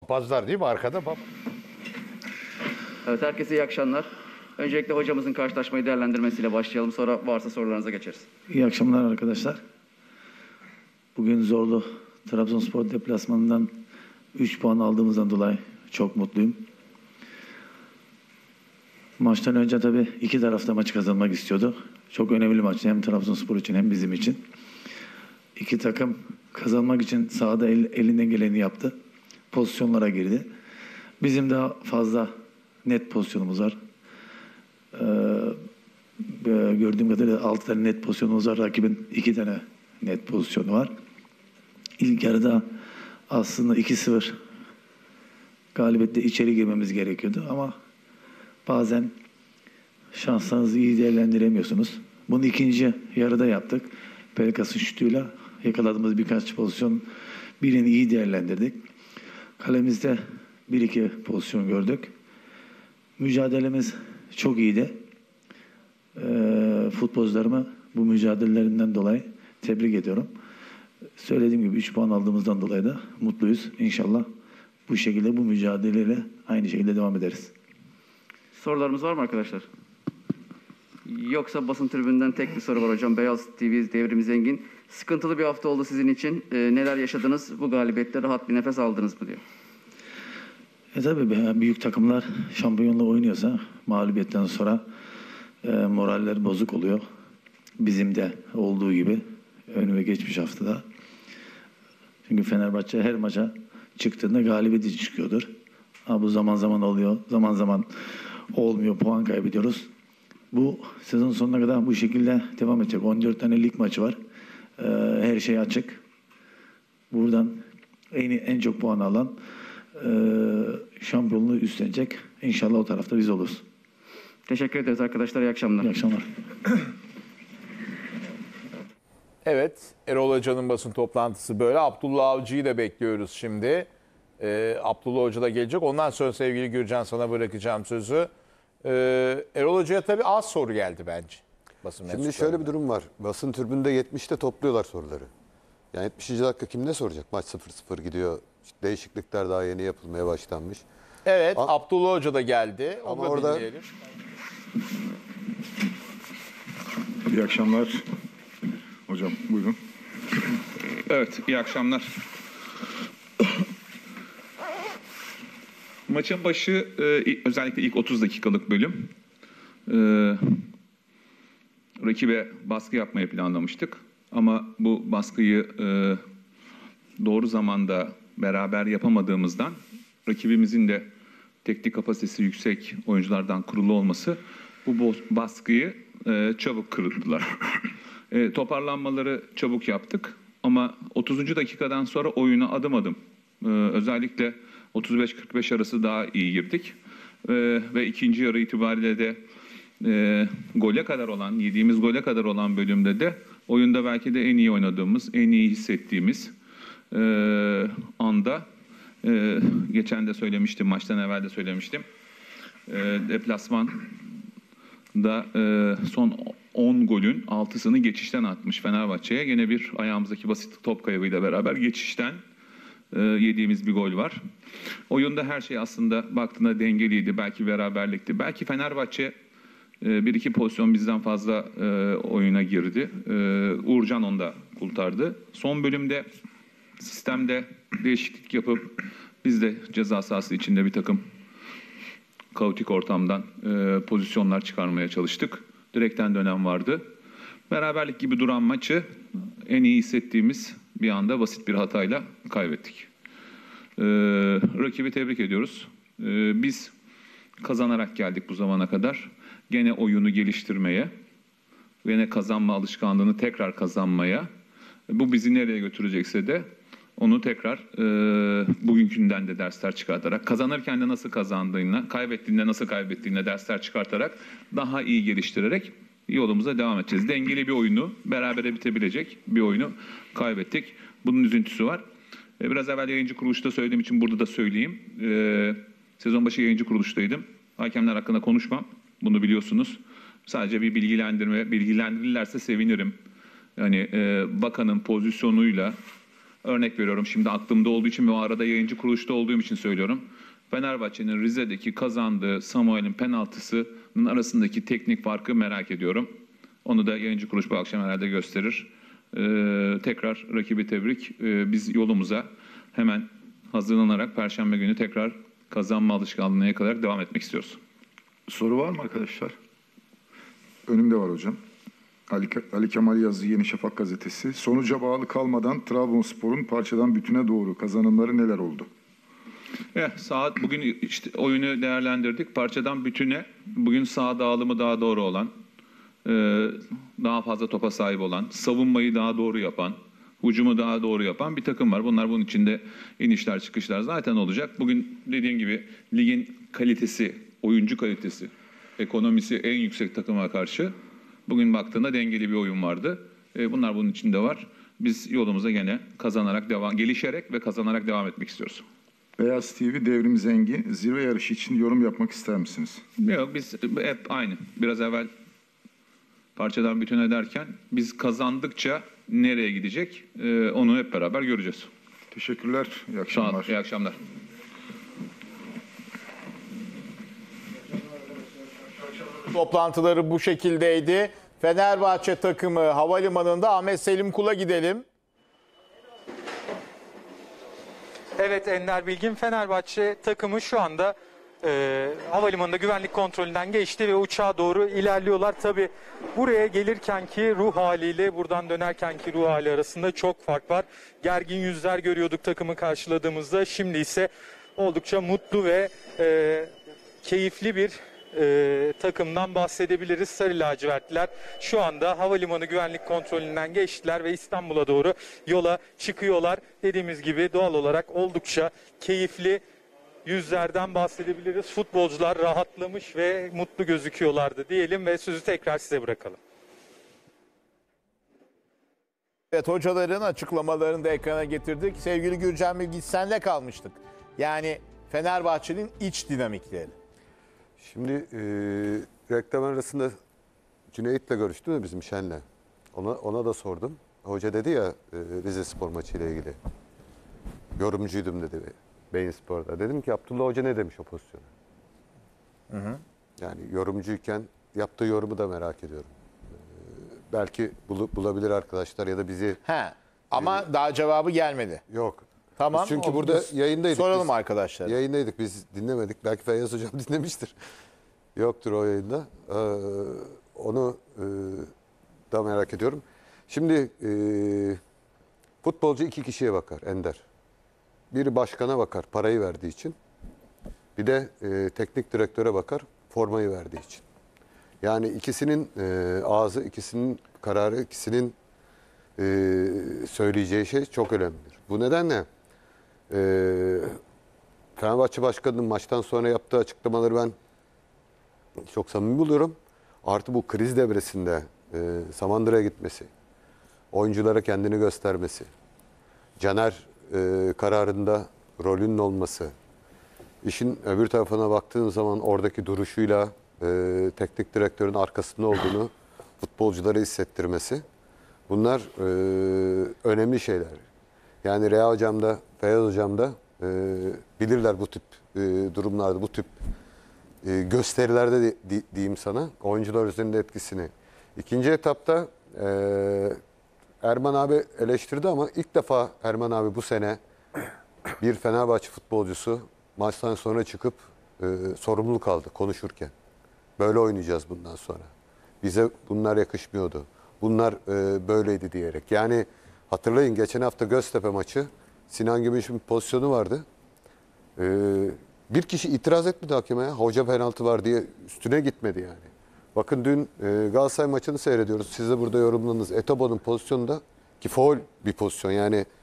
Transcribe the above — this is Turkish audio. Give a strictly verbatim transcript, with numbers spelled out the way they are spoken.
Papazlar değil mi arkada? Pap Evet, herkese iyi akşamlar. Öncelikle hocamızın karşılaşmayı değerlendirmesiyle başlayalım. Sonra varsa sorularınıza geçeriz. İyi akşamlar arkadaşlar. Bugün zorlu Trabzonspor deplasmanından üç puan aldığımızdan dolayı çok mutluyum. Maçtan önce tabii iki tarafta maçı kazanmak istiyordu. Çok önemli maç hem Trabzonspor için hem bizim için. İki takım kazanmak için sahada el, elinden geleni yaptı. Pozisyonlara girdi. Bizim daha fazla net pozisyonumuz var. Ee, gördüğüm kadarıyla altı tane net pozisyonumuz var. Rakibin iki tane net pozisyonu var. İlk yarıda aslında iki sıfır galibiyette içeri girmemiz gerekiyordu ama bazen şanslarınızı iyi değerlendiremiyorsunuz. Bunu ikinci yarıda yaptık. Pelkas'ın şutuyla yakaladığımız birkaç pozisyon birini iyi değerlendirdik. Kalemizde bir iki pozisyon gördük. Mücadelemiz çok iyiydi. Ee, futbolcularımı bu mücadelelerinden dolayı tebrik ediyorum. Söylediğim gibi üç puan aldığımızdan dolayı da mutluyuz. İnşallah bu şekilde bu mücadeleyle aynı şekilde devam ederiz. Sorularımız var mı arkadaşlar? Yoksa basın tribünden tek bir soru var hocam. Beyaz T V Devrim Zengin. Sıkıntılı bir hafta oldu sizin için. Ee, neler yaşadınız? Bu galibiyette rahat bir nefes aldınız mı diyor. E tabii büyük takımlar şampiyonla oynuyorsa mağlubiyetten sonra e, moraller bozuk oluyor. Bizim de olduğu gibi ön ve geçmiş haftada. Çünkü Fenerbahçe her maça çıktığında galibiyeti çıkıyordur. Ha, bu zaman zaman oluyor, zaman zaman olmuyor, puan kaybediyoruz. Bu sezon sonuna kadar bu şekilde devam edecek. on dört tane lig maçı var. Ee, her şey açık. Buradan en, en çok puan alan e, şampiyonluğu üstlenecek. İnşallah o tarafta biz oluruz. Teşekkür ederiz arkadaşlar. İyi akşamlar. İyi akşamlar. Evet, Erol Hoca'nın basın toplantısı böyle. Abdullah Avcı'yı da bekliyoruz şimdi. Ee, Abdullah Hoca da gelecek. Ondan sonra sevgili Gürcan sana bırakacağım sözü. Ee, Erol Hoca'ya tabii az soru geldi bence. Basın Şimdi şöyle bir durum var. Basın tribünde yetmişte topluyorlar soruları. Yani yetmişinci dakika kim ne soracak? Maç sıfır sıfır gidiyor. İşte değişiklikler daha yeni yapılmaya başlanmış. Evet, A Abdullah Hoca da geldi. Onu ama da orada dinleyelim. İyi akşamlar. Hocam buyurun. Evet, iyi akşamlar. Maçın başı özellikle ilk otuz dakikalık bölüm. Rakibe baskı yapmayı planlamıştık. Ama bu baskıyı doğru zamanda beraber yapamadığımızdan rakibimizin de teknik kapasitesi yüksek oyunculardan kurulu olması bu baskıyı çabuk kırdılar. E, toparlanmaları çabuk yaptık ama otuzuncu dakikadan sonra oyuna adım adım e, özellikle otuz beş kırk beş arası daha iyi girdik. E, ve ikinci yarı itibariyle de e, gole kadar olan, yediğimiz gole kadar olan bölümde de oyunda belki de en iyi oynadığımız, en iyi hissettiğimiz e, anda e, geçen de söylemiştim, maçtan evvel de söylemiştim. E, deplasman da e, son on golün altısını geçişten atmış Fenerbahçe'ye. Yine bir ayağımızdaki basit top kaybıyla beraber geçişten e, yediğimiz bir gol var. Oyunda her şey aslında baktığında dengeliydi. Belki beraberlikti. Belki Fenerbahçe e, bir iki pozisyon bizden fazla e, oyuna girdi. E, Uğurcan onu da kurtardı. Son bölümde sistemde değişiklik yapıp biz de ceza sahası içinde bir takım kaotik ortamdan e, pozisyonlar çıkarmaya çalıştık. Direkten dönem vardı. Beraberlik gibi duran maçı en iyi hissettiğimiz bir anda basit bir hatayla kaybettik. E, rakibi tebrik ediyoruz. E, biz kazanarak geldik bu zamana kadar. Gene oyunu geliştirmeye, gene kazanma alışkanlığını tekrar kazanmaya. Bu bizi nereye götürecekse de onu tekrar e, bugünkünden de dersler çıkartarak, kazanırken de nasıl kazandığına, kaybettiğinde nasıl kaybettiğine dersler çıkartarak, daha iyi geliştirerek yolumuza devam edeceğiz. Dengeli bir oyunu, berabere bitebilecek bir oyunu kaybettik. Bunun üzüntüsü var. E, biraz evvel yayıncı kuruluşta söylediğim için burada da söyleyeyim. E, sezon başı yayıncı kuruluştaydım. Hakemler hakkında konuşmam. Bunu biliyorsunuz. Sadece bir bilgilendirme, bilgilendirirlerse sevinirim. Yani e, bakanın pozisyonuyla Örnek veriyorum, şimdi aklımda olduğu için ve o arada yayıncı kuruluşta olduğum için söylüyorum. Fenerbahçe'nin Rize'deki kazandığı Samuel'in penaltısının arasındaki teknik farkı merak ediyorum. Onu da yayıncı kuruluş bu akşam herhalde gösterir. Ee, tekrar rakibi tebrik. Ee, biz yolumuza hemen hazırlanarak Perşembe günü tekrar kazanma alışkanlığına yakalayarak devam etmek istiyoruz. Soru var mı arkadaşlar? Önümde var hocam. Ali, Ali Kemal Yazı, Yeni Şafak gazetesi. Sonuca bağlı kalmadan Trabzonspor'un parçadan bütüne doğru kazanımları neler oldu? Eh, saat bugün işte oyunu değerlendirdik. Parçadan bütüne bugün sağ dağılımı daha doğru olan, e, daha fazla topa sahip olan, savunmayı daha doğru yapan, hücumu daha doğru yapan bir takım var. Bunlar bunun içinde inişler çıkışlar zaten olacak. Bugün dediğim gibi ligin kalitesi, oyuncu kalitesi, ekonomisi en yüksek takıma karşı bugün baktığında dengeli bir oyun vardı. E, bunlar bunun içinde var. Biz yolumuza gene kazanarak devam, gelişerek ve kazanarak devam etmek istiyoruz. Beyaz T V, Devrim Zengin, zirve yarışı için yorum yapmak ister misiniz? Yok, biz hep aynı. Biraz evvel parçadan bütüne derken biz kazandıkça nereye gidecek e, onu hep beraber göreceğiz. Teşekkürler, iyi Sağ olun, akşamlar. iyi akşamlar. Toplantıları bu şekildeydi. Fenerbahçe takımı havalimanında Ahmet Selim Kul'a gidelim. Evet Ender Bilgin, Fenerbahçe takımı şu anda e, havalimanında güvenlik kontrolünden geçti ve uçağa doğru ilerliyorlar. Tabi buraya gelirkenki ruh haliyle buradan dönerkenki ruh hali arasında çok fark var. Gergin yüzler görüyorduk takımı karşıladığımızda. Şimdi ise oldukça mutlu ve e, keyifli bir e, takımdan bahsedebiliriz. Sarı lacivertliler şu anda havalimanı güvenlik kontrolünden geçtiler ve İstanbul'a doğru yola çıkıyorlar. Dediğimiz gibi doğal olarak oldukça keyifli yüzlerden bahsedebiliriz. Futbolcular rahatlamış ve mutlu gözüküyorlardı diyelim ve sözü tekrar size bırakalım. Evet, hocaların açıklamalarını da ekrana getirdik. Sevgili Gürcan Bilgiç, senle kalmıştık. Yani Fenerbahçe'nin iç dinamikleri. Şimdi e, reklam arasında Cüneyt'le görüştüm de bizim Şen'le. Ona, ona da sordum. Hoca dedi ya e, Rize Spor maçıyla ilgili. Yorumcuydum dedi Beyin Spor'da. Dedim ki Abdullah Hoca ne demiş o pozisyona? Hı hı. Yani yorumcuyken yaptığı yorumu da merak ediyorum. Ee, belki bul, bulabilir arkadaşlar ya da bizi... He, ama ee, daha cevabı gelmedi. Yok. Tamam. Biz çünkü burada yayındaydık. Soralım biz, arkadaşlar. Yayındaydık, biz dinlemedik. Belki Feyyaz Hocam dinlemiştir. Yoktur o yayında. Ee, onu e, da merak ediyorum. Şimdi e, futbolcu iki kişiye bakar Ender. Biri başkana bakar parayı verdiği için. Bir de e, teknik direktöre bakar formayı verdiği için. Yani ikisinin e, ağzı, ikisinin kararı, ikisinin e, söyleyeceği şey çok önemlidir. Bu nedenle e, Fenerbahçe Başkanı'nın maçtan sonra yaptığı açıklamaları ben çok samimi buluyorum. Artı bu kriz devresinde e, Samandıra'ya gitmesi, oyunculara kendini göstermesi, Caner e, kararında rolünün olması, işin öbür tarafına baktığın zaman oradaki duruşuyla e, teknik direktörün arkasında olduğunu futbolculara hissettirmesi, bunlar e, önemli şeyler. Yani Rea Hocam da, Feyyaz Hocam da e, bilirler bu tip e, durumlarda, bu tip e, gösterilerde de, di, diyeyim sana, oyuncular üzerinde etkisini. İkinci etapta e, Erman abi eleştirdi ama ilk defa Erman abi bu sene bir Fenerbahçe futbolcusu maçtan sonra çıkıp e, sorumluluk aldı konuşurken. Böyle oynayacağız bundan sonra. Bize bunlar yakışmıyordu. Bunlar e, böyleydi diyerek. Yani hatırlayın geçen hafta Göztepe maçı Sinan Gümüş'ün bir pozisyonu vardı. E, bir kişi itiraz etmedi hakeme ya. Hoca penaltı var diye üstüne gitmedi yani. Bakın dün e, Galatasaray maçını seyrediyoruz. Siz de burada yorumladınız. Etobo'nun pozisyonunda ki faul bir pozisyon yani